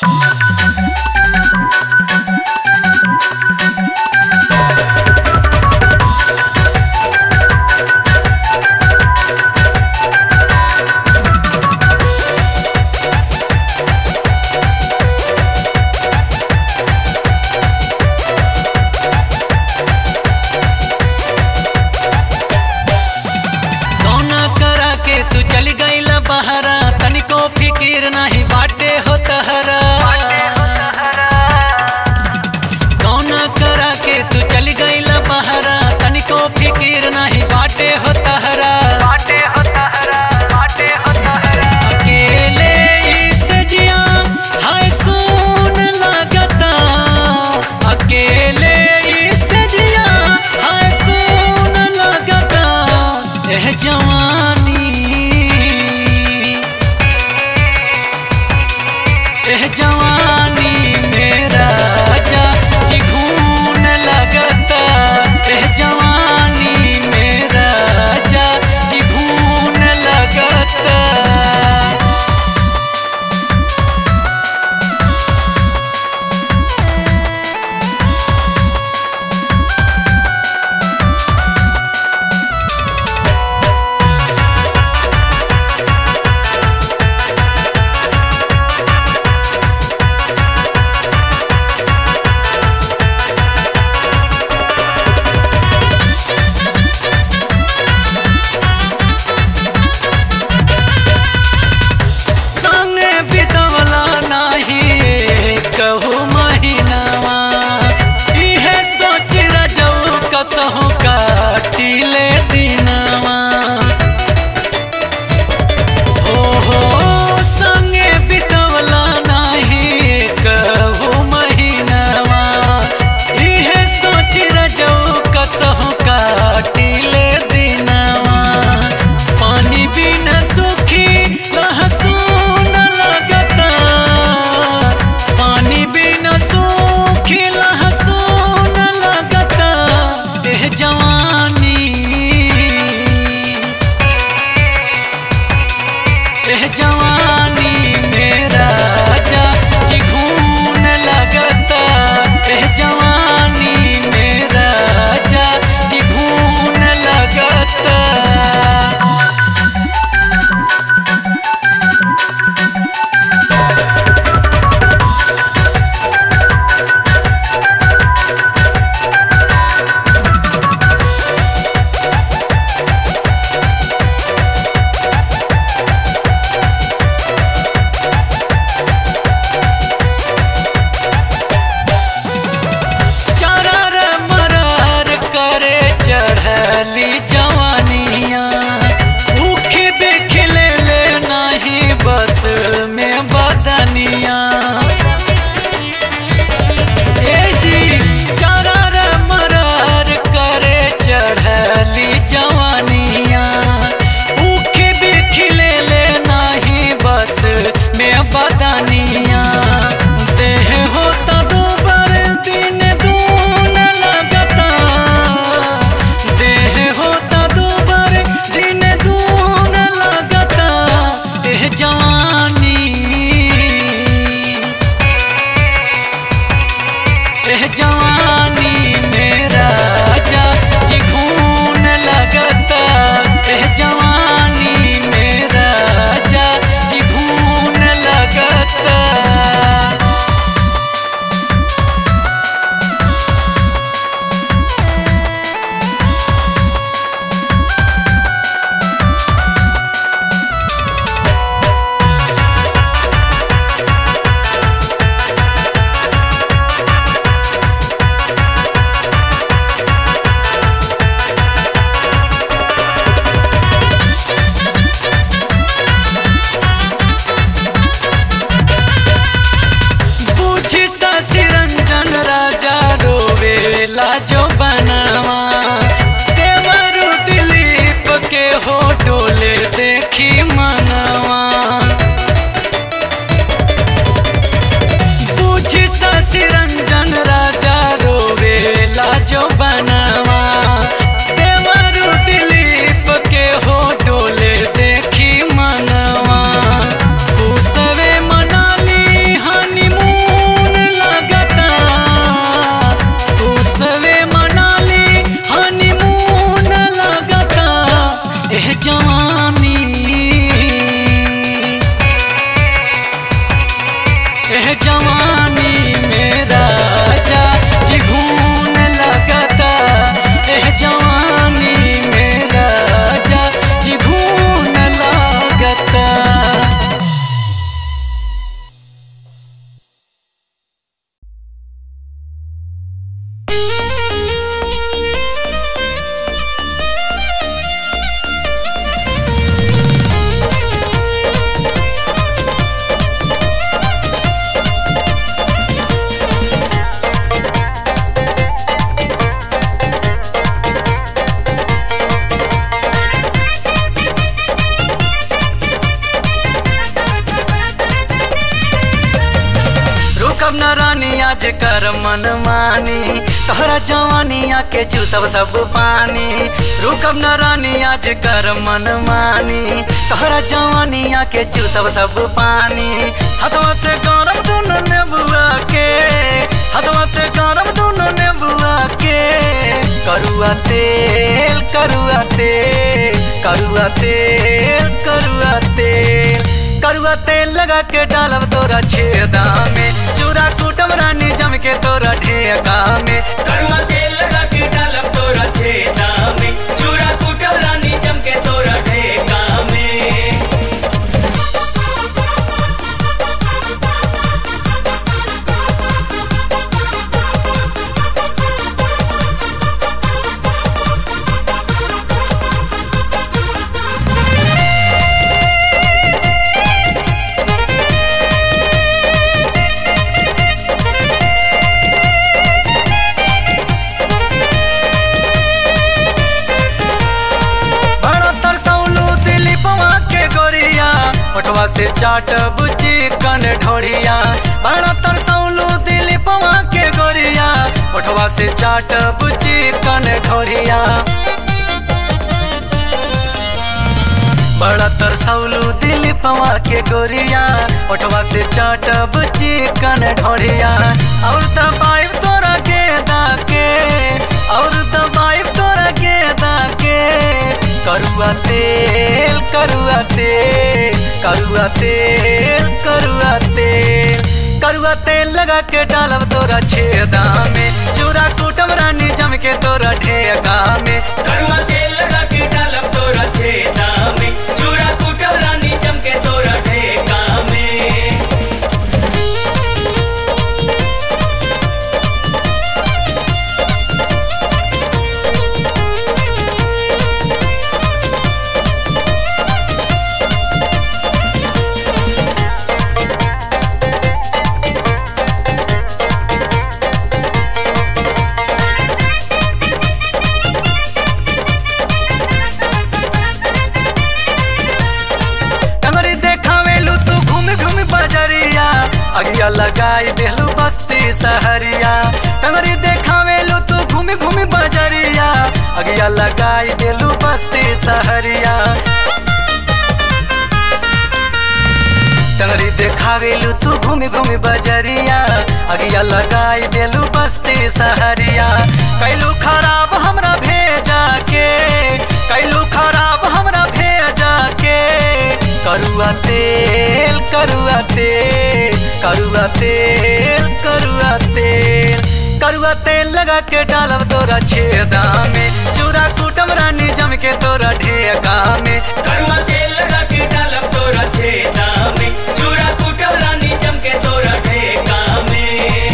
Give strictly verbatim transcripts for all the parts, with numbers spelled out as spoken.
तू चल गईल बहरा तनिको फिकिर नहीं बाटे हो तहरा कौना करा के तू चल गईल बहरा तनिको फिकिर नहीं बाटे हो तहरा अकेले इस जिया हाय सुन लगता अकेले इस जिया हाय सुन लगता एह जवानी एह जवानी मेरा जा जिघून लगता एह जवानी मेरा जा जिघून लगता कहू महीनावा इहे सोच रजऊ कसहु काटिले दिनवा हो हो संगे बितवला नाही कहू महीनावा इहे सोच रजऊ कसहु काटिले दिनवा पानी बिना सुखी लहसुन लगता बिना सूखी लहसुन लगता एह जवानी एह जवानी मेरा जा जिघून लगता एह जवानी मेरा जा जिघून लगता चढ़ली जवानिया भूखे बिखले ले नहीं बस में बदनिया ए जी चरर मरर करे चढ़ली जवानिया भूखे बिखले ले नहीं बस में बदनिया देह होता दोबर दिन दून लगता देह होता दोबर दिन दून लगता एह जवानी एह जवानी मेरा जा जिघून लगता एह जवानी मेरा जा जिघून लगता एह जवानी में राजा जी घून लगता, एह जवानी में राजा जी घून लगता। रुकब न रानी आज कर मन मानी, तोहरा जवानिया के चूसब सब पानी। रुकब न रानी आज कर मन मानी, तोहरा जवानिया के चूसब सब पानी। हथवा से गरम दुनु नेबुआ के, हथवा से गरम दुनु नेबुआ के। करुआ तेल करुआ तेल करुआ तेल करुआ तेल करुआ तेल लगा के डालब तोरा छेदा में, चूरा कूटम रानी जम के तोरा ढेका में। करुआ तेल लगा के डालब तोरा छेदा में, चूरा कूटम रानी जम के तोरा ढेका में। ओठवा से चाटब चिकन ढोरिया, बड़ा तरसौलू दिली पवा के गोरिया। ओठवा से चाटब चिकन ढोरिया, बड़ा तरसौलू दिली पवा के गोरिया। ओठवा से चाटब चिकन ढोरिया। और दबाइब तोरा गेदा के, और दबाइब तोरा गेदा के। करुआ तेल करुआ तेल करुआ तेल करुआ तेल करुआ तेल लगा के डालब तोरा छेदा में, चूरा कूटम रानी जम के तोरा ढेका में। करुआ तेल लगा के डालब तोरा छेदा में, चूरा कूटम रानी जम के तोरा ढेका में। अगिया लगाई देलू बस्ती सहरिया, टंगरी देखावेलू तू घूमी घूमी बजरिया। अगिया लगाई देलू बस्ती सहरिया, टंगरी देखावेलू तू घूमी घूमी बजरिया। अगिया लगाई देलू बस्ती सहरिया। कैलू खराब हमरा भेजा के, कैलू खराब हमरा भेजा के। करुआ तेल करुआ तेल करुआ तेल करुआ तेल करुआ तेल लगा के डालब तोरा छेदा में, चूरा कूटम रानी जम के तोरा ढेका में। करुआ तेल लगा के डालब तोरा छेदा में, चूरा कूटम रानी जम के तोरा ढेका में।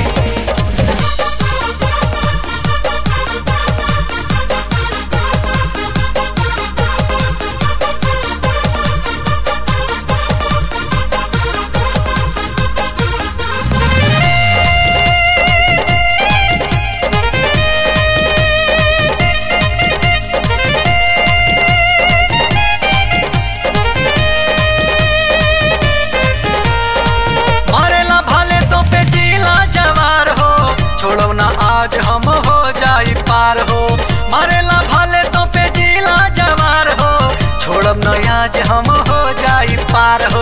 आज हम हो जाई पार हो, मारेला भाले तो पे जिला जवार हो। छोड़ब न आज हम हो जाई पार हो,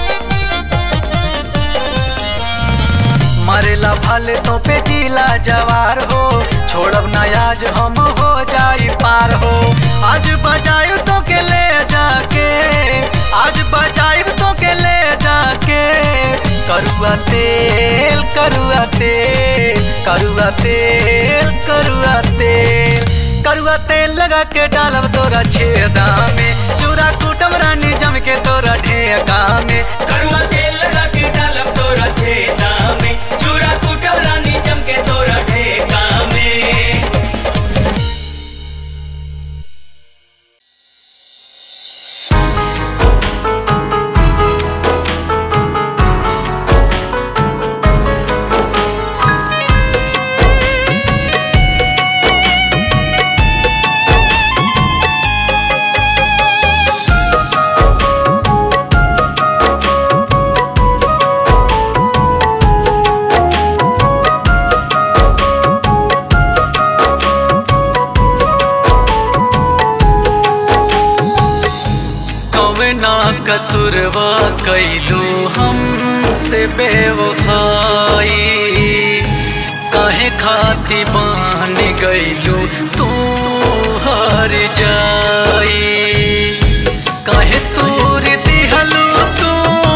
मारेला भाले तो पे जिला जवार हो। छोड़ब न आज हम हो जाई पार हो। आज बजायब तो के ले जाके, आज बजायब तो के ले जाके। करुआ तेल करुआ तेल करुआ तेल करुआ तेल करुआ तेल लगा के डालब तोरा छेदा में चूरा कूटम रानी जम के तोरा ढेका में करुआ तेल लगा के डालब तोरा छेदा में चूरा कूटम रानी जम के तोरा ढेका में। कसुरवा कैलू हमसे बेवफाई काहे खाती बान गैलू तू हार जाई काहे तूर दिहलू तू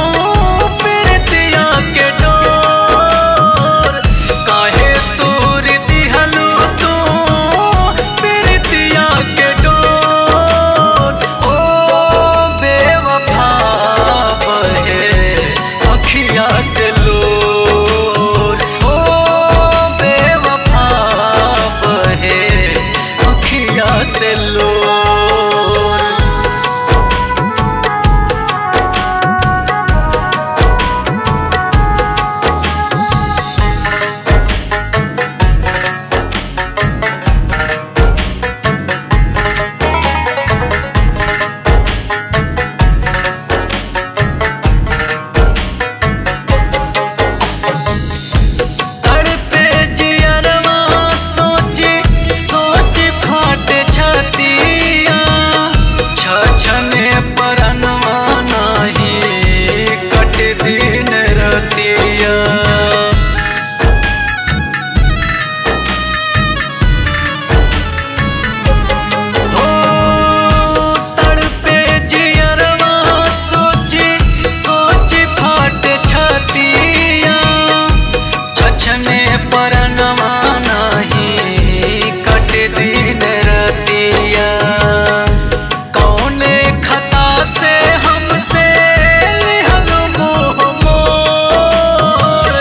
प्रीतिया के डोर काहे तूर दिहलू तू प्रीतिया के डोर ओ बेवफा बहे अखिया से लोर ओ बेवफा बहे अखिया से लोर। से हमसे लिहल मोह मोर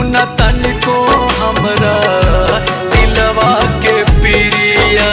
न तनिको हमरा दिलवा के पिरिया।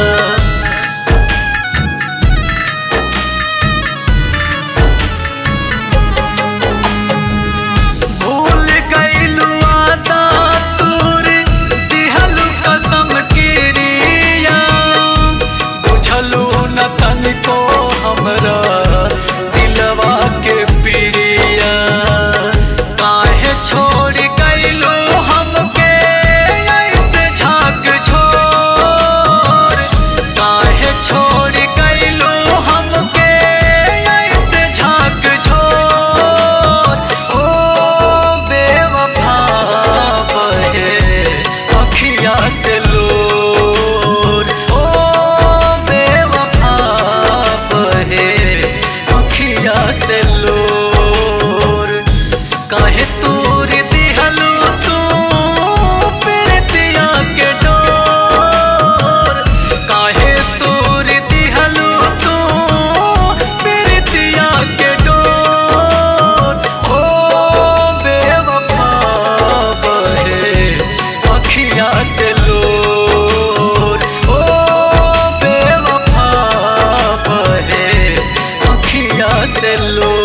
भूल गइलू आदा तोर दिहलू कसम किरिया। बुझलू न तनिको हमरा दिलवा के पिरिया। काहे छोड़ गइलू हमके ऐसे झाग झोर। काहे छोड़ गइलू हमके ऐसे झाग झोर। ओ बेवफा बहे अखिया से लोर। ओ बेवफा बहे अखिया से लोर। काहे तूर दिहलू तू प्रीतिया के डोर। काहे तूर दिहलू तू प्रीतिया के डोर। ओ बेवफा बहे अखिया से लोर। ओ बेवफा बहे अखिया से लोर।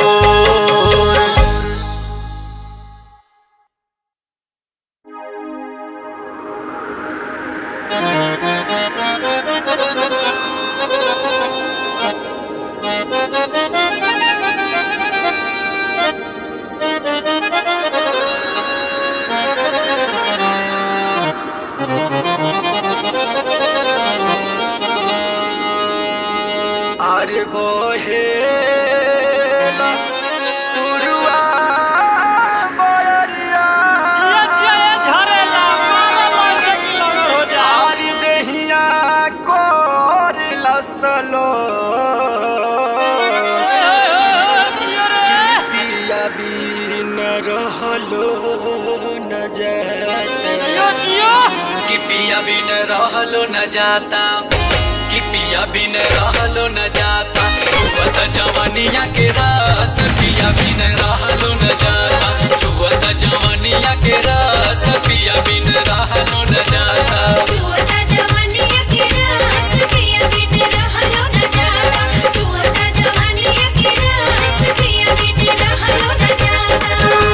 अरे बोहे पुरुआ बयरिया। आरी देहिया कोर लसलो। पिया बिन रहलो न जाता। कि पिया बिन रहलो न जाता। कि पिया बिन रहलो न जाता। छुअत जवनिया के रस पिया बिन रहलो न जाता। छुअत जवनिया के रस पिया बिन रहलो न जाता। छुअता जवनिया के रस पिया बिन रहलो न जाता। छुअता जवनिया के रस पिया बिन रहलो न जाता।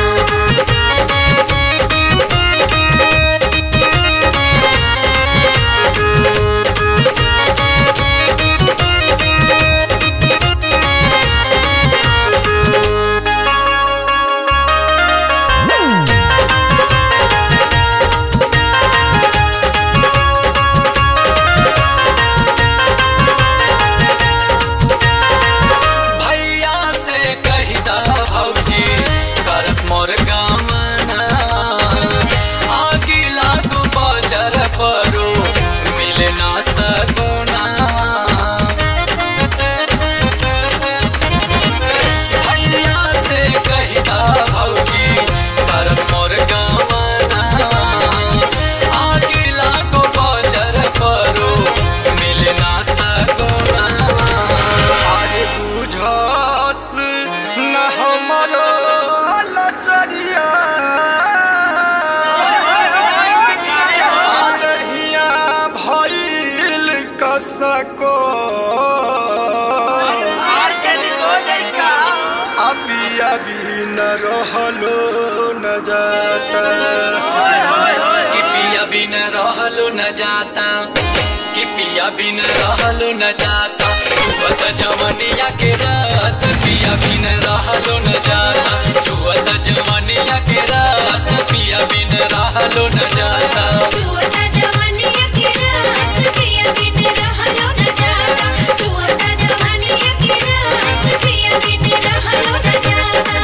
भैया से कही दा भौजी करस मोर गामना। आगी लागू बजर परो मिले ना सगुना। भैया से कही दा भौजी करस मोर गामना। आगी लागू बजर परो मिले ना सगुना। अरे बुझस न हमरो लचरिया। आदहिया भइल कसको। अभी अभी न रहलो न जाता। कि पिया बिन रहलो न जाता। कि पिया बिन रहलो न जाता। छुअत जवनिया के रस पिया बिन रहलो न जाता। छुअत जवनिया के रस पिया बिन रहलो न जाता। छुअता जवनिया के रस पिया बिन रहलो न जाता। छुअता जवनिया के रस पिया बिन रहलो न जाता।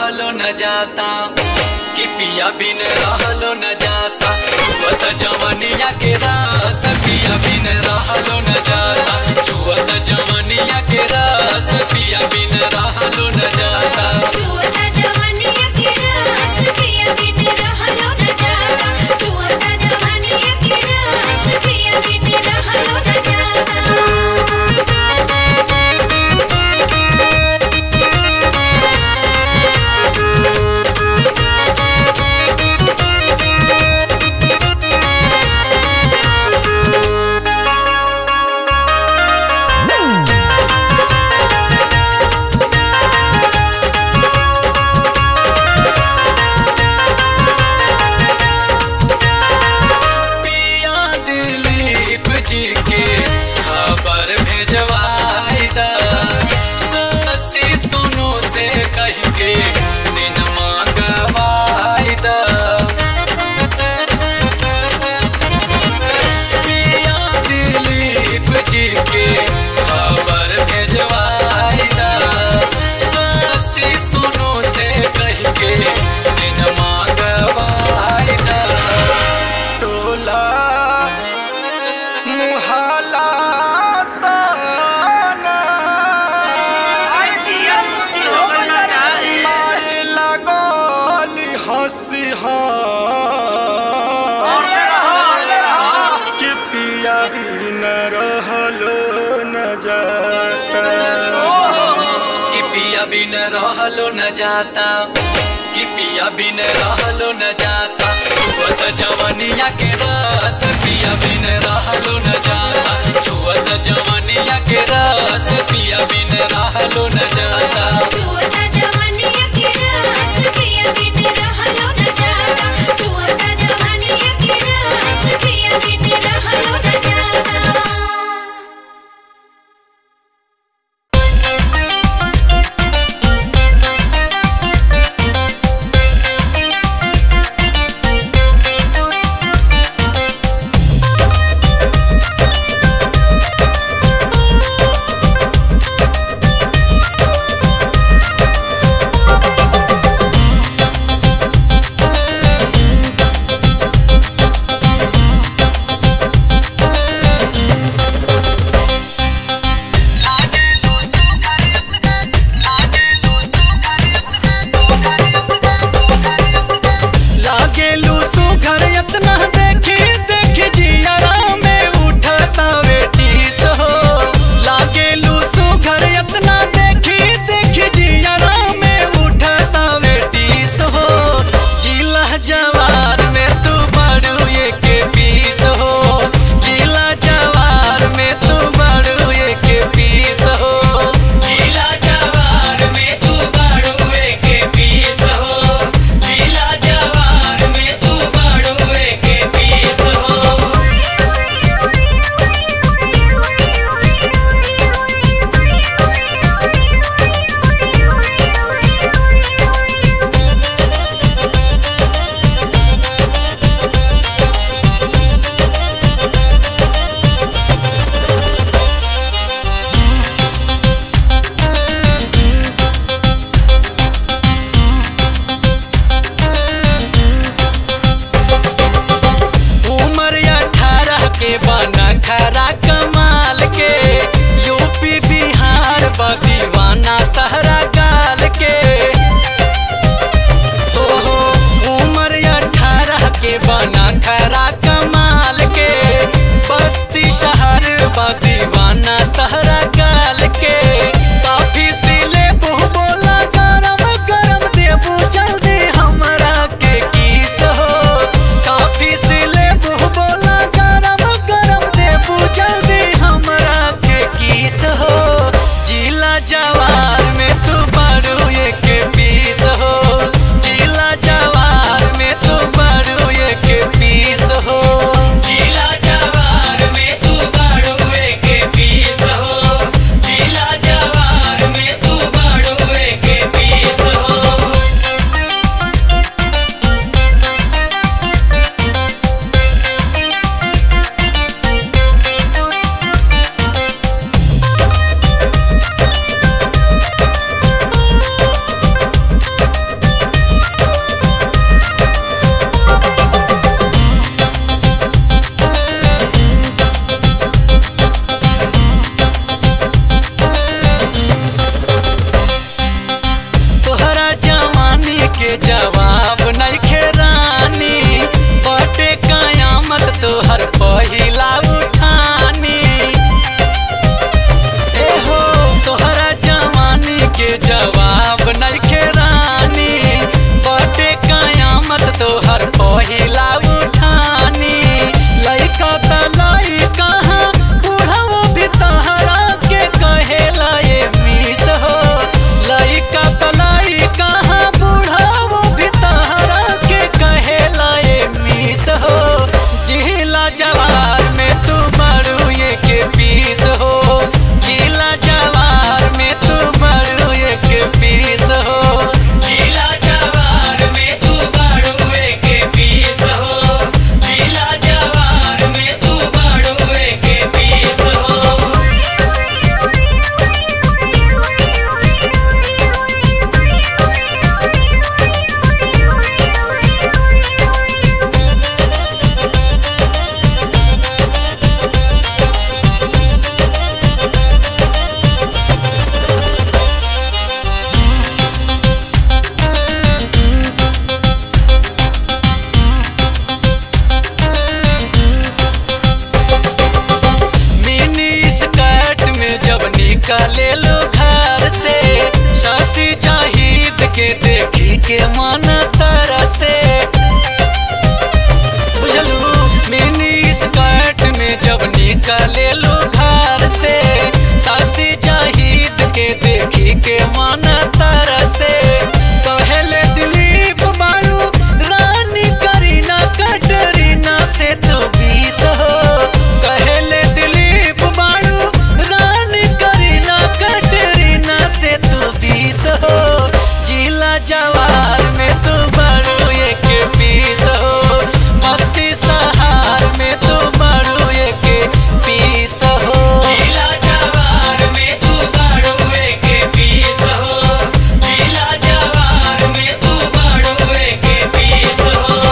रहलो न जाता कि पिया बिन रहलो न जाता छुअत जवनिया के रस पिया बिन रहलो न जाता छुअत जवनिया के रस पिया बिन रहलो न जाता छुअता जवानिया के रस पिया बिन रहलो न जाता छुअता जवानिया के रस पिया बिन रहलो न जाता बिन रहलो न जाता कि पिया बिन रहलो न जाता छुअत जवनिया के रस पिया बिन रहलो न जाता छुअत जवनिया के रस पिया बिन रहलो न जाता छुअता जवानिया के रस पिया बिन रहलो न जाता छुअता जवानिया के रस पिया बिन रहलो न जाता के जवाब नहीं खेरानी बटे कयामत तोहर पहिला उठानी ए हो तोहरा जवानी के जवाब नहीं खेरानी बटे कयामत तोहर पहिला उठानी लइका त लइका बुढ़ाओ भी तहरा के कहेला ये मिस हो लइका त लइका बुढ़ाओ भी तहरा के कहेला ये मिस हो जिला जवार में तू बड़ू ये के पीस हो जिला जवार में तू बड़ू ये के पीस हो जिला जवार में तू बड़ुए के पीस हो जिला जवार में तू बड़ुए के पीस हो मिनी स्कर्ट में जब निकले लो घर से शशि जाहिद के देखी के मन तरसे बुझलू मिनी स्कर्ट में जब निकले लो घर से शशि जाहिद के देखी के मन तरसे कहेले दिलीप बालू रानी करीना कटरीना से तो बीस हो कहेले दिलीप बालू रानी करीना कटरीना से तो बीस हो जिला जवार में तू बड़ू एक पीस हो मस्ती सहार में तू बड़ू एक पीस हो जिला जवार में तू बड़ुए के पीस हो जिला जवार में तू बड़ुए के पीस हो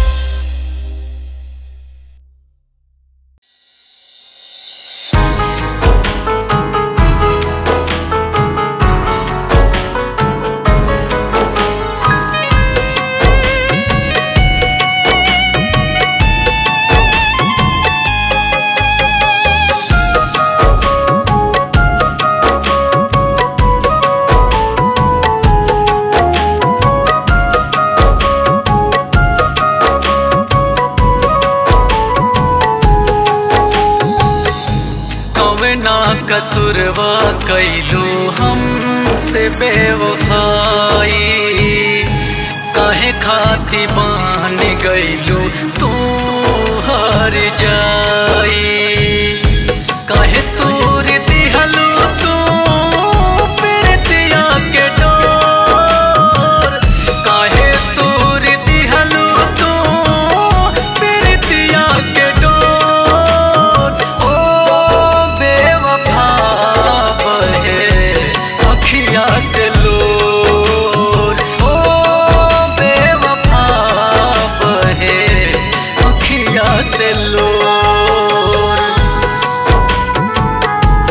कवना कसूरवा कैलू हमसे बेवफाई काहे खाती बान गैलू तू हर जाई काहे तूर दिहलू तू प्रीतिया के डोर काहे तूर दिहलू तू प्रीतिया के डोर ओ बेवफा बहे अखिया से लोर ओ बेवफा बहे अखिया से लोर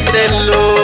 से लोर।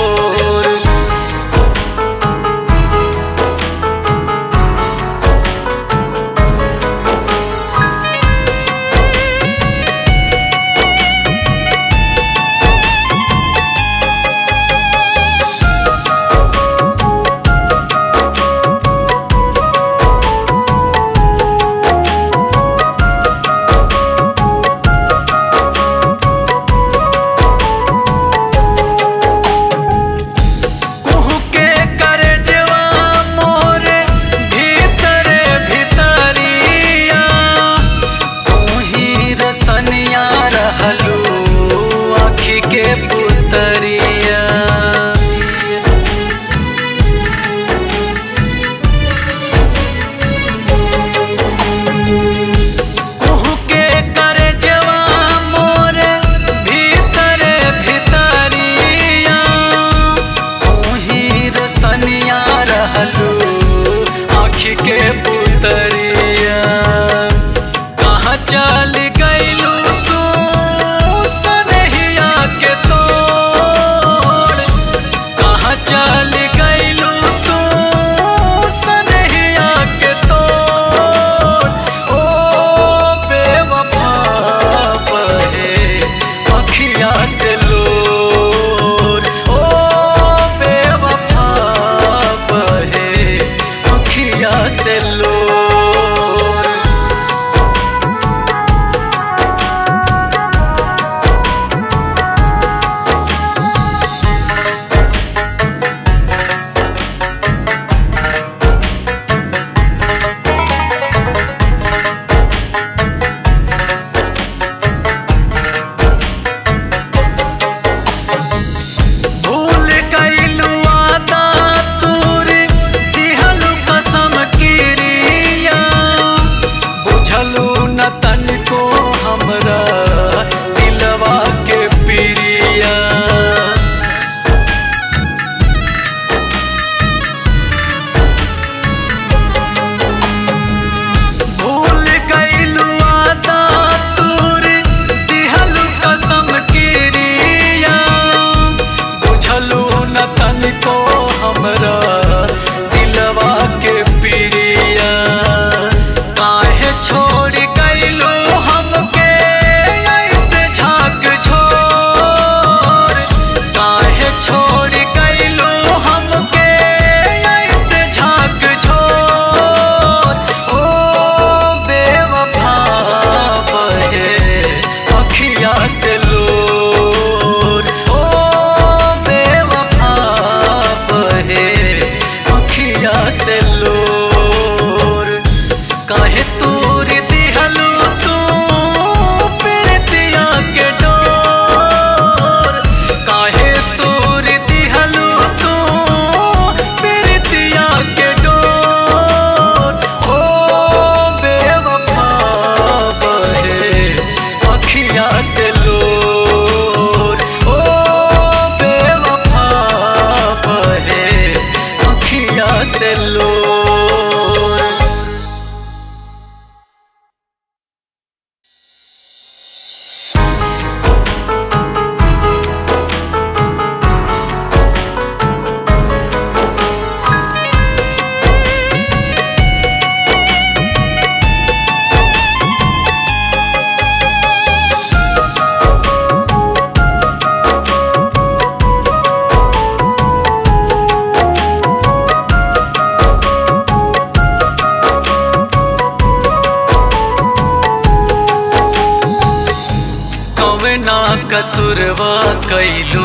कसुरवा कैलू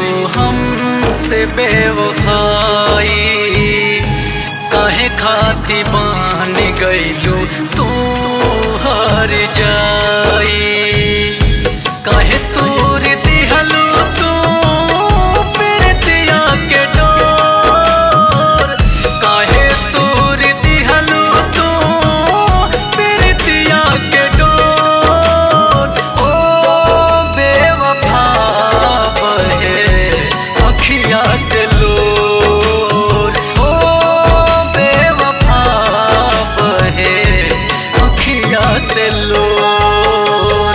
हमसे बेवफाई, काहे खाती बान गैलू तू हार जाई, काहे तूर दिहलू तू प्रीतिया के डोर, काहे तूर दिहलू तू प्रीतिया के डोर। ओ बेवफा बहे अखिया से लोर, ओ बेवफा बहे अखिया से लोर।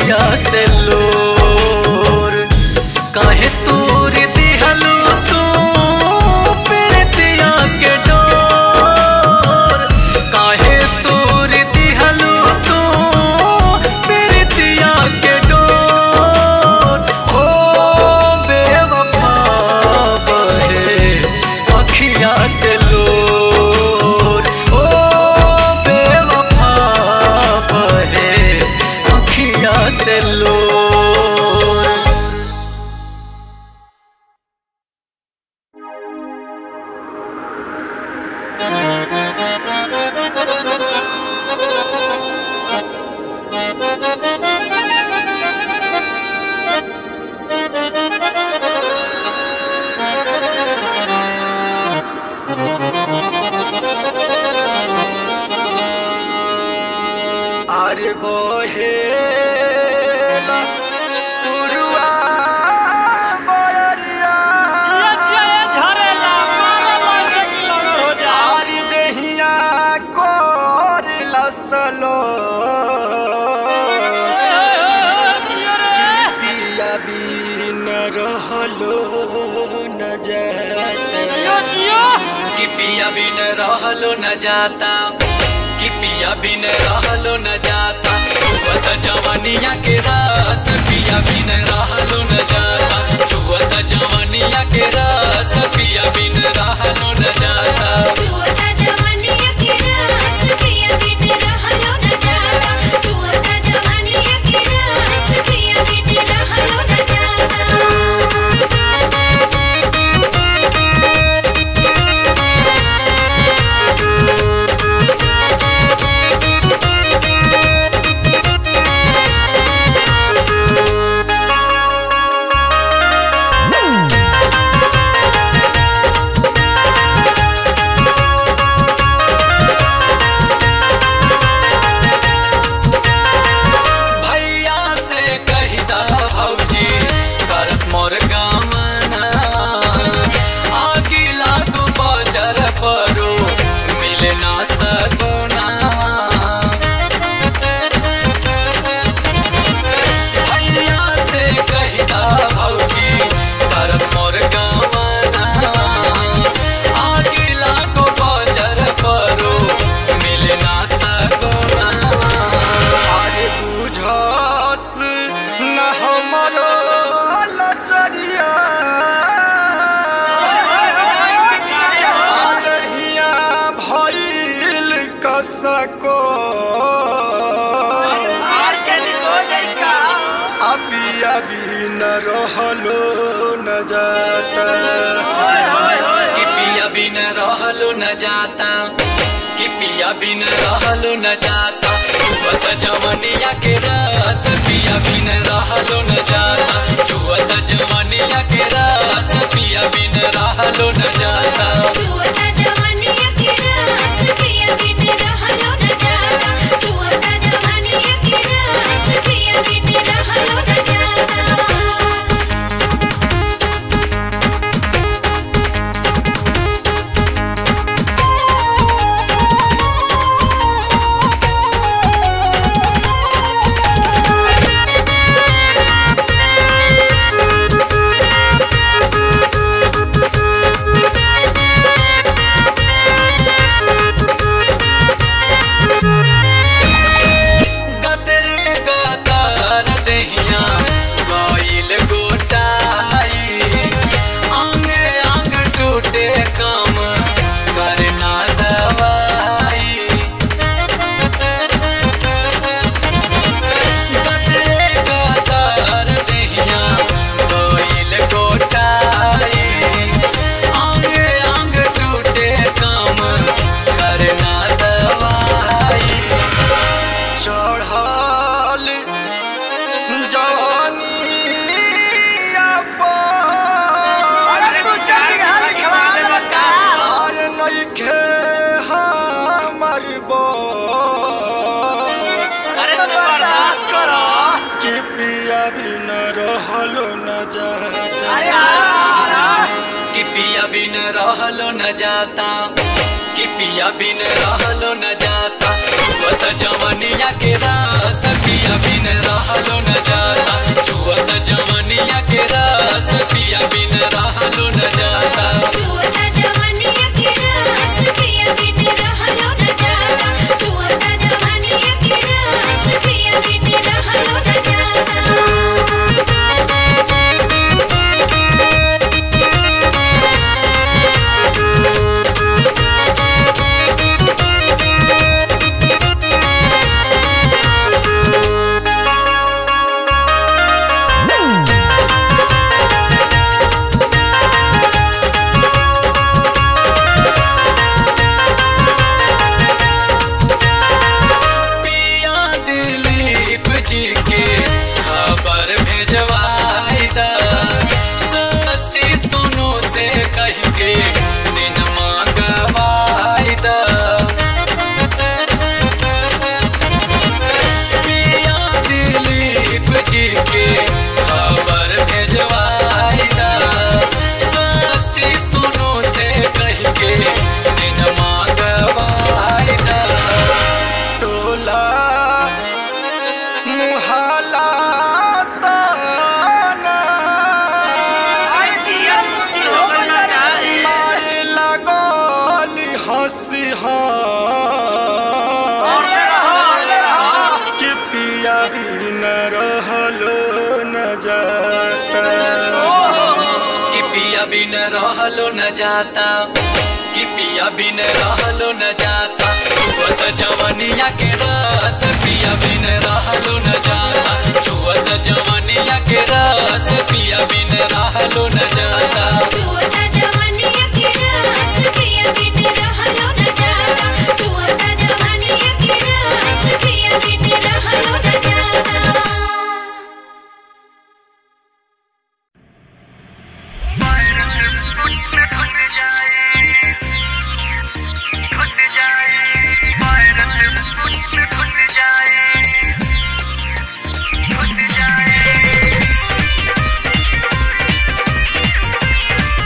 अखिया से लोर काहे तूर दिहलू तू प्रीतिया के डोर काहे तूर दिहलू तू प्रीतिया के डोर हो बेवफा बहे अखिया से लोर ओ बेवफा बहे अखिया से लोर अरे बहेला पुरुआ बयरिया आरी देहिया कोरला सलो पिया बिन रहलो न जाता कि पिया बिन रहलो न जाता कि पिया बिन रहलो न जाता छुअत जवनिया के रस पिया बिन रहलो न जाता छुअत जवनिया के रस पिया बिन रहलो न जाता चुअता जवानिया के रस पिया बिन रहलो न जाता चुअता जवानिया के रस पिया बिन रहलो न जाता भैया से कहिदा भौजी करस मोर गामना आगी लागू बजर परो मिले ना सगुना भैया से कहिदा भौजी करस मोर गामना आगी लागू बजर परो मिले ना सगुना अरे बुझस न हमरो लचरिया आदहिया भइल कसको अभी अभी न रहलो न जाता कि पिया बिन रहलो न जाता कि पिया बिन रहलो न जाता छुअत जवनिया के रस पिया बिन रहलो न जाता छुअत जवनिया के रस पिया बिन रहलो न जाता चुअता जवानिया के रस पिया बिन रहलो न जाता चुअता जवानिया के रस पिया बिन रहलो न जाता गतरे गतार देहिया गइल गोटाई आंग आंग टूटे काम करना दवाई गतरे गतार देहिया गइल गोटाई आंग आंग टूटे काम करना दवाई चढ़ल जवानिया पर और नइखे हमर बस कि पिया बिन रहलो न जाता कि पिया बिन रहलो न जाता कि पिया बिन रहलो न जाता छुअत जवनिया के रस पिया बिन रहलो रहलो न जाता छुअत जवनिया के रस पिया बिन रहलो न जाता छुअता जवानिया के रस पिया बिन रहलो न जाता छुअता जवानिया के रस पिया बिन रहलो न जाता बिन रहलो न जाता कि पिया बिन रहलो न जाता छुअत जवनिया के रस पिया बिन रहलो न जाता छुअत जवनिया के रस पिया बिन रहलो न जाता छुअता जवानिया के रस पिया बिन रहलो न जाता छुअता जवानिया के रस पिया बिन रहलो न जाता जाए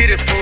खातिर तू